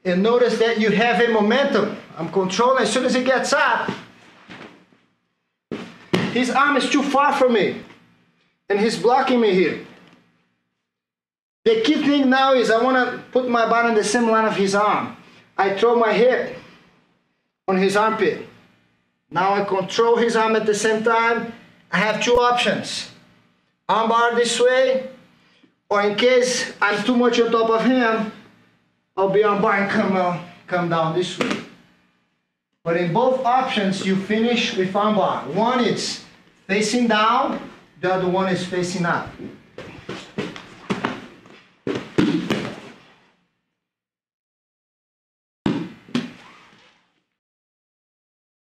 And notice that you have a momentum. I'm controlling. As soon as he gets up, his arm is too far from me. And he's blocking me here. The key thing now is I want to put my body in the same line of his arm. I throw my hip on his armpit. Now I control his arm at the same time. I have two options. Armbar this way, or in case I'm too much on top of him, I'll be armbar and come down this way. But in both options, you finish with armbar. One is facing down, the other one is facing up.